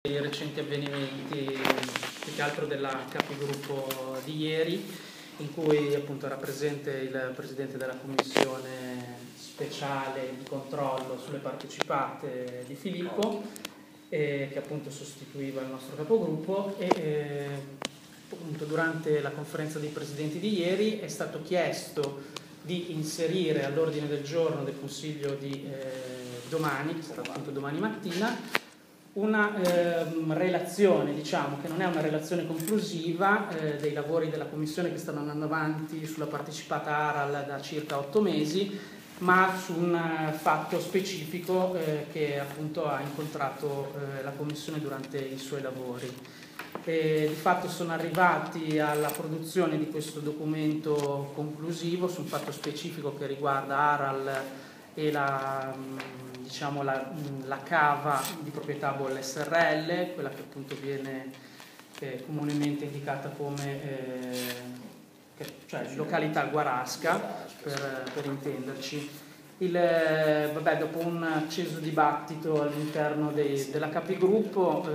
I recenti avvenimenti, più che altro della capigruppo di ieri, in cui appunto era presente il Presidente della Commissione speciale di controllo sulle partecipate di Filippo, che appunto sostituiva il nostro capogruppo, e appunto durante la conferenza dei Presidenti di ieri è stato chiesto di inserire all'ordine del giorno del Consiglio di domani, che sarà appunto domani mattina, una relazione, diciamo, che non è una relazione conclusiva dei lavori della Commissione che stanno andando avanti sulla partecipata ARAL da circa 8 mesi, ma su un fatto specifico che appunto ha incontrato la Commissione durante i suoi lavori. Di fatto sono arrivati alla produzione di questo documento conclusivo su un fatto specifico che riguarda ARAL e la cava di proprietà Bolle SRL, quella che appunto viene comunemente indicata come cioè località Guarasca, per intenderci. Dopo un acceso dibattito all'interno della capigruppo,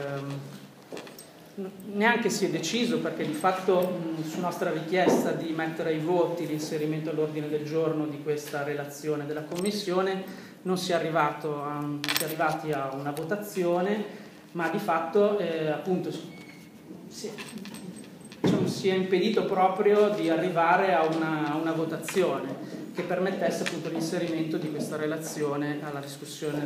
neanche si è deciso, perché di fatto su nostra richiesta di mettere ai voti l'inserimento all'ordine del giorno di questa relazione della Commissione non si è arrivati a una votazione, ma di fatto appunto si è impedito proprio di arrivare a una votazione che permettesse appunto l'inserimento di questa relazione alla discussione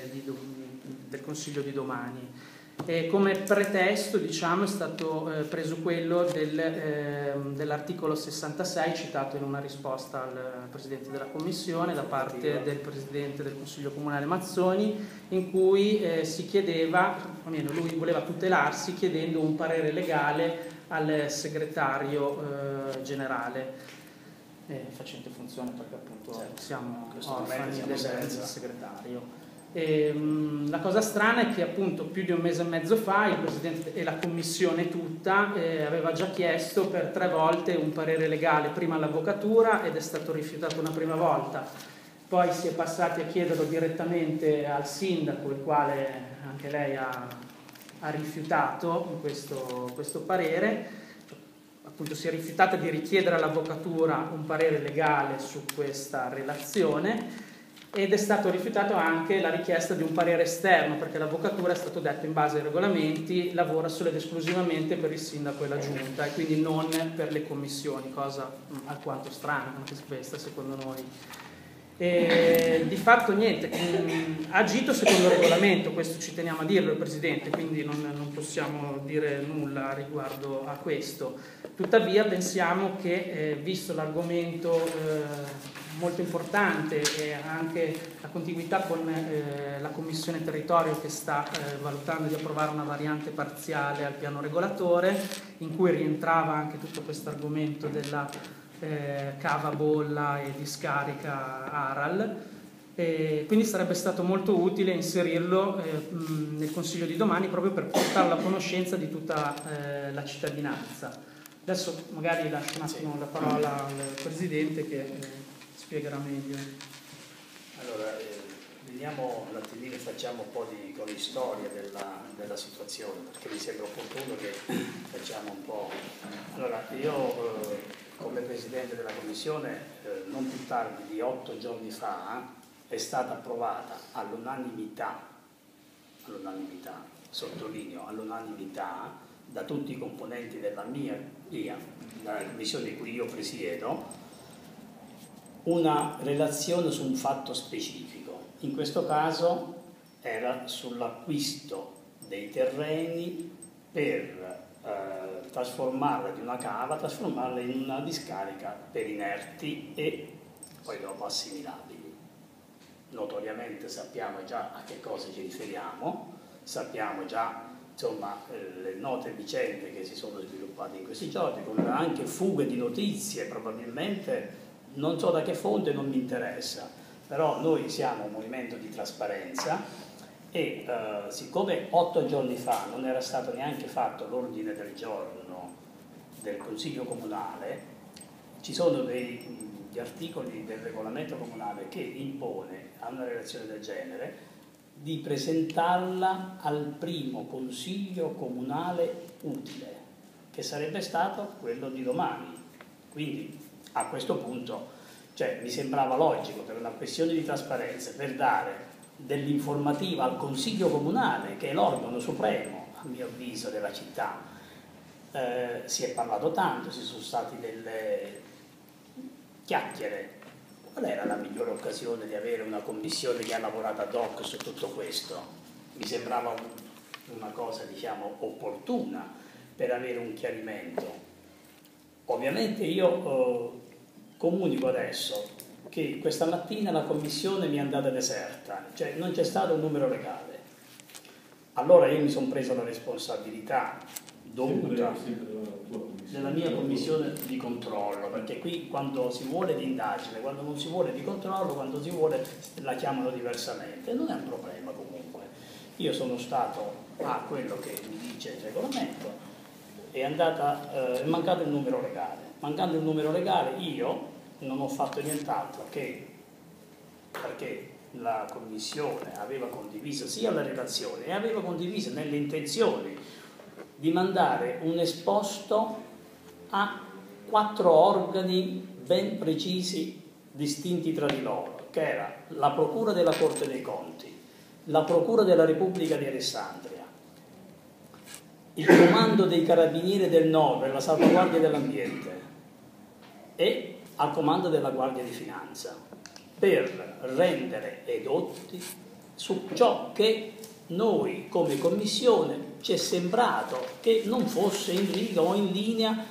del Consiglio di domani. E come pretesto, diciamo, è stato preso quello dell'articolo 66 citato in una risposta al Presidente della Commissione da parte del Presidente del Consiglio Comunale Mazzoni, in cui si chiedeva, almeno lui voleva tutelarsi chiedendo un parere legale al segretario generale, facente funzione perché appunto siamo orfani del segretario. La cosa strana è che appunto più di un mese e mezzo fa il Presidente e la Commissione tutta aveva già chiesto per 3 volte un parere legale, prima all'Avvocatura ed è stato rifiutato una prima volta, poi si è passati a chiederlo direttamente al Sindaco, il quale anche lei ha rifiutato questo parere. Appunto si è rifiutata di richiedere all'Avvocatura un parere legale su questa relazione, ed è stato rifiutato anche la richiesta di un parere esterno, perché l'Avvocatura, è stato detto in base ai regolamenti, lavora solo ed esclusivamente per il Sindaco e la Giunta e quindi non per le commissioni, cosa alquanto strana anche questa secondo noi. Di fatto niente, ha agito secondo il regolamento, questo ci teniamo a dirlo il Presidente, quindi non possiamo dire nulla riguardo a questo. Tuttavia pensiamo che visto l'argomento molto importante e anche la contiguità con la Commissione Territorio che sta valutando di approvare una variante parziale al piano regolatore, in cui rientrava anche tutto questo argomento della cava bolla e discarica ARAL, quindi sarebbe stato molto utile inserirlo nel Consiglio di domani proprio per portarlo a conoscenza di tutta la cittadinanza. Adesso magari lascio un attimo la parola al Presidente che spiegherà meglio. Allora, veniamo un attimino e facciamo un po' di cronistoria della situazione, perché mi sembra opportuno che facciamo un po'. Allora, io come Presidente della Commissione, non più tardi di 8 giorni fa, è stata approvata all'unanimità, sottolineo all'unanimità, da tutti i componenti della la commissione di cui io presiedo, una relazione su un fatto specifico. In questo caso era sull'acquisto dei terreni per trasformarla di una cava, trasformarla in una discarica per inerti e poi dopo assimilabili. Notoriamente sappiamo già a che cosa ci riferiamo, sappiamo già insomma le note vicende che si sono sviluppate in questi giorni, con anche fughe di notizie, probabilmente non so da che fonte, non mi interessa, però noi siamo un movimento di trasparenza e siccome 8 giorni fa non era stato neanche fatto l'ordine del giorno del Consiglio Comunale, ci sono degli articoli del regolamento comunale che impone a una relazione del genere di presentarla al primo consiglio comunale utile, che sarebbe stato quello di domani. Quindi a questo punto mi sembrava logico, per una questione di trasparenza, per dare dell'informativa al consiglio comunale, che è l'organo supremo, a mio avviso, della città. Si è parlato tanto, ci sono state delle chiacchiere. Qual era la migliore occasione di avere una commissione che ha lavorato ad hoc su tutto questo? Mi sembrava una cosa, diciamo, opportuna per avere un chiarimento. Ovviamente io comunico adesso che questa mattina la commissione mi è andata deserta, cioè non c'è stato un numero legale. Allora io mi sono preso la responsabilità dovuta della mia commissione di controllo, perché qui quando si vuole di indagine, quando non si vuole di controllo, quando si vuole la chiamano diversamente, non è un problema comunque. Io sono stato a quello che mi dice il regolamento, è mancato il numero legale. Mancando il numero legale io non ho fatto nient'altro che, perché la Commissione aveva condiviso sia la relazione e aveva condiviso nelle intenzioni di mandare un esposto a 4 organi ben precisi, distinti tra di loro, che era la Procura della Corte dei Conti, la Procura della Repubblica di Alessandria, il Comando dei Carabinieri del Nord e la Salvaguardia dell'Ambiente e al Comando della Guardia di Finanza, per rendere edotti su ciò che noi come Commissione ci è sembrato che non fosse in riga o in linea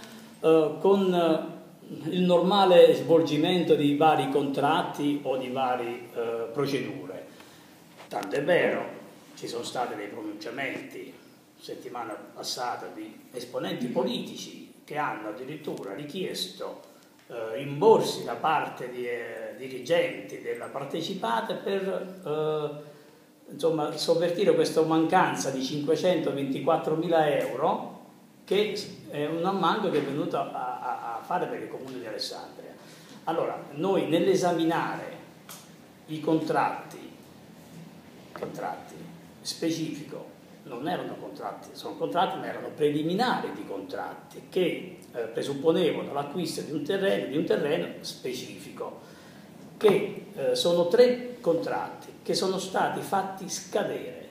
con il normale svolgimento di vari contratti o di varie procedure. Tanto è vero, ci sono stati dei pronunciamenti settimana passata di esponenti politici che hanno addirittura richiesto rimborsi da parte di dirigenti della partecipata per insomma, sovvertire questa mancanza di 524.000 euro, che è un ammanco che è venuto a fare per il Comune di Alessandria. Allora, noi nell'esaminare i contratti specifico, non erano contratti, sono contratti, ma erano preliminari di contratti che presupponevano l'acquisto di un terreno specifico, che sono 3 contratti che sono stati fatti scadere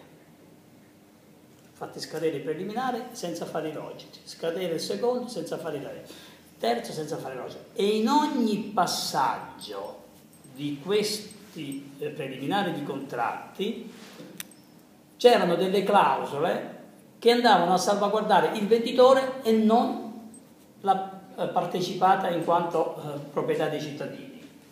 i preliminari senza fare i logici, scadere il secondo senza fare i logici, il terzo senza fare i logici, e in ogni passaggio di questi preliminari di contratti c'erano delle clausole che andavano a salvaguardare il venditore e non la partecipata in quanto proprietà dei cittadini.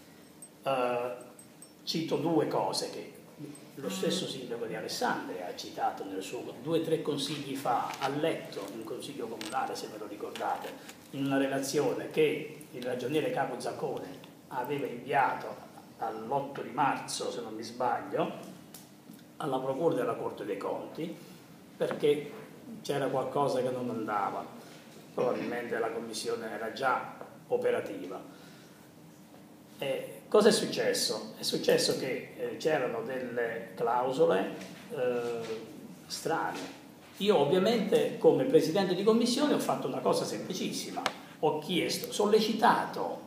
Cito 2 cose che lo stesso sindaco di Alessandria ha citato nel suo 2 o 3 consigli fa, ha letto in consiglio comunale, se ve lo ricordate, in una relazione che il ragioniere capo Zaccone aveva inviato all'8 di marzo, se non mi sbaglio, alla Procura della Corte dei Conti, perché c'era qualcosa che non andava, probabilmente la commissione era già operativa. Cosa è successo? È successo che c'erano delle clausole strane. Io ovviamente come presidente di commissione ho fatto una cosa semplicissima, ho chiesto, sollecitato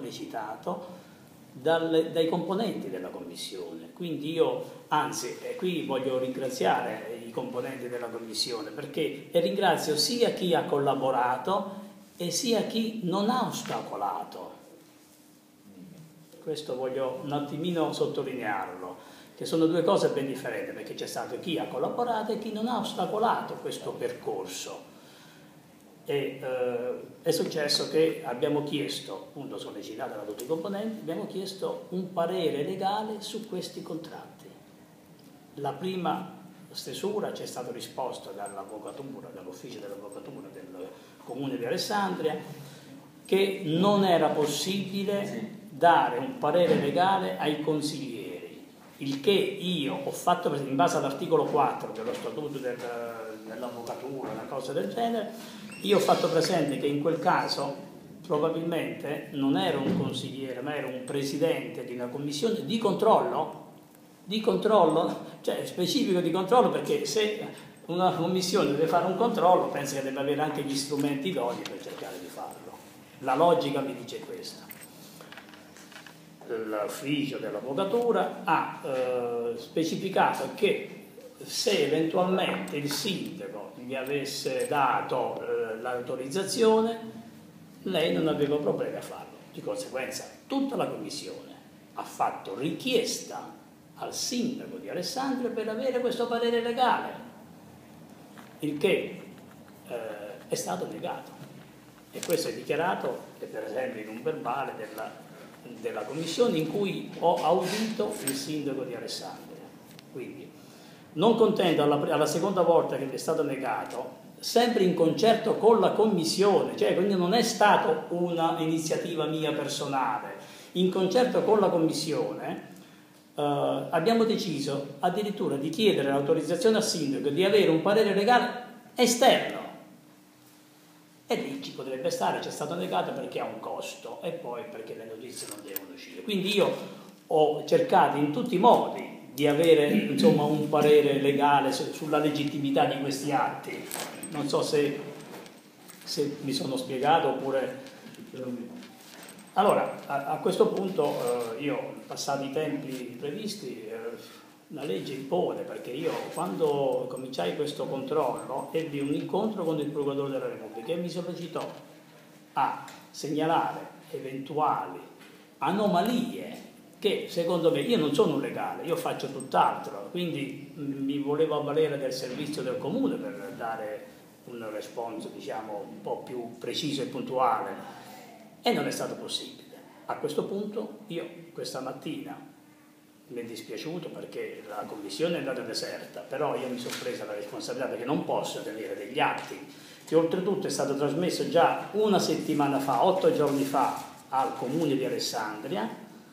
dai componenti della commissione, quindi io, anzi, qui voglio ringraziare i componenti della commissione, perché ringrazio sia chi ha collaborato e sia chi non ha ostacolato. Questo voglio un attimino sottolinearlo, che sono 2 cose ben differenti, perché c'è stato chi ha collaborato e chi non ha ostacolato questo percorso. E è successo che abbiamo chiesto, appunto sollecitato da tutti i componenti, abbiamo chiesto un parere legale su questi contratti. La prima stesura ci è stato risposto dall'avvocatura, dall'ufficio dell'avvocatura del Comune di Alessandria, che non era possibile dare un parere legale ai consiglieri, il che io ho fatto in base all'articolo 4 dello statuto dell'avvocatura, una cosa del genere. Io ho fatto presente che in quel caso probabilmente non ero un consigliere, ma ero un presidente di una commissione di controllo di controllo, cioè specifico di controllo, perché se una commissione deve fare un controllo pensa che deve avere anche gli strumenti idonei per cercare di farlo. La logica mi dice questo. L'ufficio dell'avvocatura ha specificato che se eventualmente il sindaco gli avesse dato l'autorizzazione, lei non aveva problemi a farlo. Di conseguenza tutta la commissione ha fatto richiesta al sindaco di Alessandria per avere questo parere legale, il che è stato negato. E questo è dichiarato, per esempio, in un verbale della commissione in cui ho audito il sindaco di Alessandria. Quindi, non contento alla seconda volta che mi è stato negato, sempre in concerto con la commissione, cioè quindi non è stata un'iniziativa mia personale, in concerto con la commissione abbiamo deciso addirittura di chiedere l'autorizzazione al sindaco di avere un parere legale esterno. E lì ci potrebbe stare, ci è stato negato perché ha un costo e poi perché le notizie non devono uscire. Quindi io ho cercato in tutti i modi di avere insomma un parere legale sulla legittimità di questi atti. Non so se mi sono spiegato oppure... Allora, a questo punto io, passati i tempi previsti, la legge impone, perché io quando cominciai questo controllo ebbi un incontro con il Procuratore della Repubblica e mi sollecitò a segnalare eventuali anomalie che secondo me, io non sono un legale, io faccio tutt'altro, quindi mi volevo avvalere del servizio del comune per dare un responso diciamo un po' più preciso e puntuale e non è stato possibile. A questo punto io questa mattina mi è dispiaciuto perché la commissione è andata deserta, però io mi sono presa la responsabilità perché non posso tenere degli atti che oltretutto è stato trasmesso già una settimana fa, 8 giorni fa, al comune di Alessandria,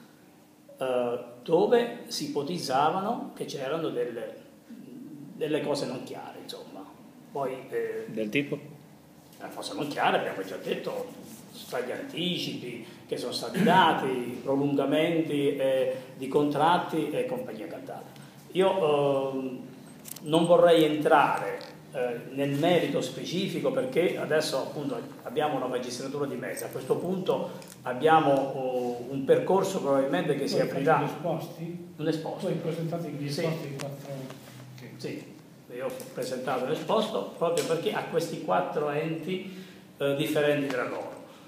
dove si ipotizzavano che c'erano delle cose non chiare, insomma. Poi, del tipo? Cose non chiare, abbiamo già detto, tra gli anticipi che sono stati dati, prolungamenti di contratti e compagnia cantata. Io non vorrei entrare nel merito specifico perché adesso appunto abbiamo una magistratura di mezzo, a questo punto abbiamo un percorso probabilmente che si aprirà. Un esposto. Poi presentati gli esposti di 4 Sì, io ho presentato l'esposto proprio perché ha questi 4 enti differenti tra loro.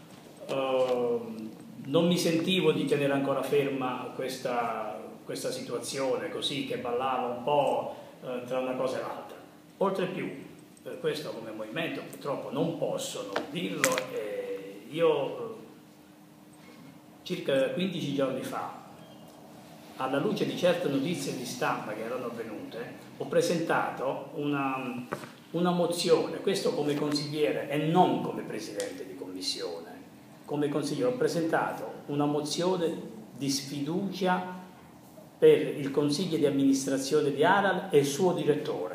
Non mi sentivo di tenere ancora ferma questa situazione così che ballava un po' tra una cosa e l'altra. Oltre più, questo come movimento purtroppo non posso non dirlo, io circa 15 giorni fa, alla luce di certe notizie di stampa che erano avvenute, ho presentato una mozione, questo come consigliere e non come presidente di commissione. Come consigliere ho presentato una mozione di sfiducia per il consiglio di amministrazione di ARAL e il suo direttore.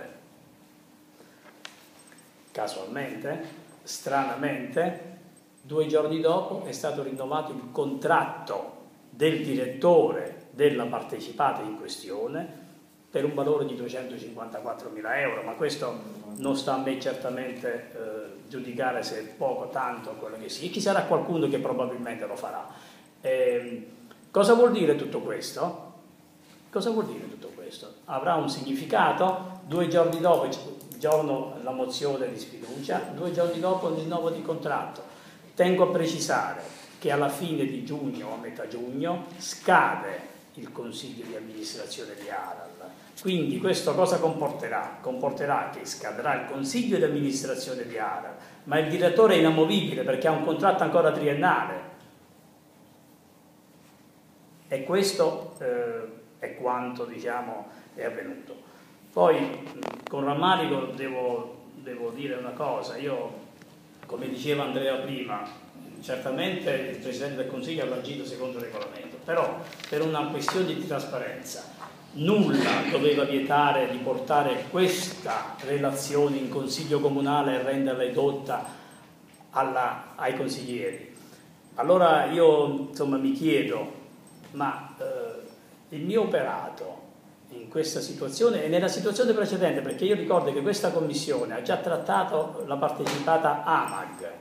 Casualmente, stranamente, 2 giorni dopo è stato rinnovato il contratto del direttore della partecipata in questione per un valore di 254.000 euro, ma questo non sta a me certamente giudicare se è poco, tanto, quello che sia. Ci sarà qualcuno che probabilmente lo farà. Cosa vuol dire tutto questo? Cosa vuol dire tutto questo? Avrà un significato? 2 giorni dopo, giorno la mozione di sfiducia, 2 giorni dopo il rinnovo di contratto. Tengo a precisare che alla fine di giugno o a metà giugno scade il consiglio di amministrazione di ARAL. Quindi questo cosa comporterà? Comporterà che scadrà il consiglio di amministrazione di ARAL, ma il direttore è inamovibile perché ha un contratto ancora triennale. E questo è quanto diciamo è avvenuto. Poi con rammarico devo dire una cosa, io come diceva Andrea prima, certamente il Presidente del Consiglio ha agito secondo il regolamento, però per una questione di trasparenza nulla doveva vietare di portare questa relazione in Consiglio Comunale e renderla edotta ai consiglieri. Allora io insomma mi chiedo, ma il mio operato in questa situazione e nella situazione precedente, perché io ricordo che questa commissione ha già trattato la partecipata AMAG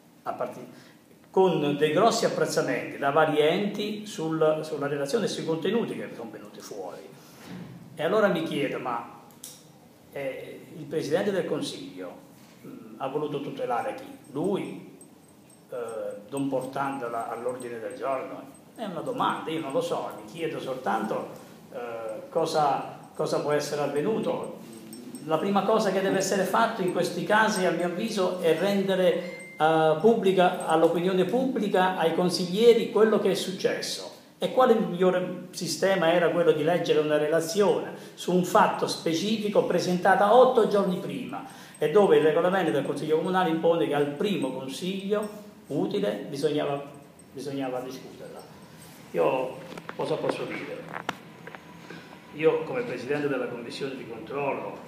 con dei grossi apprezzamenti da vari enti sulla relazione e sui contenuti che sono venuti fuori. E allora mi chiedo, ma il Presidente del Consiglio ha voluto tutelare chi? Lui, non portandola all'ordine del giorno? È una domanda, io non lo so, mi chiedo soltanto cosa può essere avvenuto. La prima cosa che deve essere fatto in questi casi, a mio avviso, è rendere pubblica all'opinione pubblica, ai consiglieri, quello che è successo. E quale migliore sistema era quello di leggere una relazione su un fatto specifico presentata 8 giorni prima e dove il regolamento del Consiglio Comunale impone che al primo consiglio utile bisognava discuterla. Io cosa posso dire? Io come Presidente della Commissione di controllo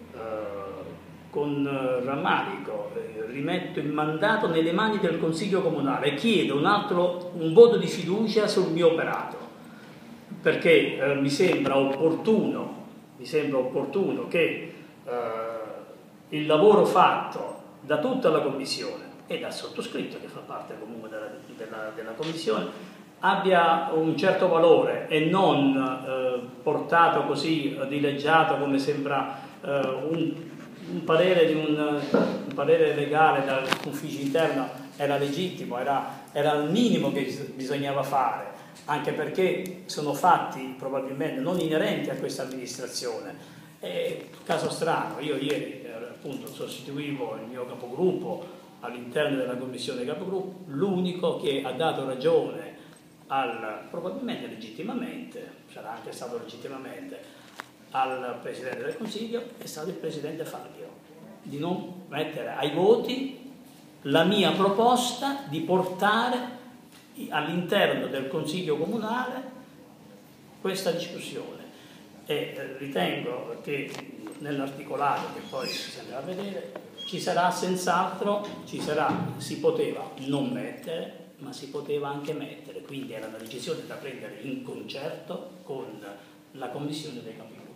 con rammarico rimetto il mandato nelle mani del Consiglio Comunale e chiedo un voto di fiducia sul mio operato, perché mi sembra opportuno che il lavoro fatto da tutta la Commissione e dal sottoscritto, che fa parte comunque della Commissione, abbia un certo valore e non portato così dileggiato come sembra un parere legale dall'ufficio interno era legittimo, era il minimo che bisognava fare, anche perché sono fatti probabilmente non inerenti a questa amministrazione. Caso strano, io ieri appunto sostituivo il mio capogruppo all'interno della commissione capogruppo, l'unico che ha dato ragione probabilmente legittimamente, sarà anche stato legittimamente, al Presidente del Consiglio è stato il Presidente Fabio, di non mettere ai voti la mia proposta di portare all'interno del Consiglio Comunale questa discussione. E ritengo che nell'articolato, che poi si andrà a vedere, ci sarà senz'altro, si poteva non mettere, ma si poteva anche mettere, quindi era una decisione da prendere in concerto con la Commissione dei Capigruppo.